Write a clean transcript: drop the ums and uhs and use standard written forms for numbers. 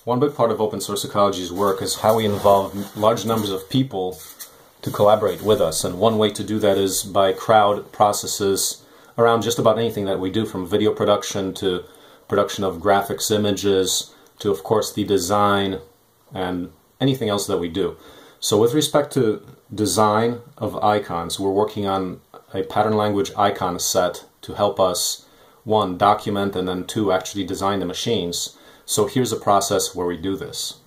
One big part of open source ecology's work is how we involve large numbers of people to collaborate with us, and one way to do that is by crowd processes around just about anything that we do, from video production to production of graphics, images, to of course the design and anything else that we do. So with respect to design of icons, we're working on a pattern language icon set to help us, one, document, and then two, actually design the machines. So here's a process where we do this.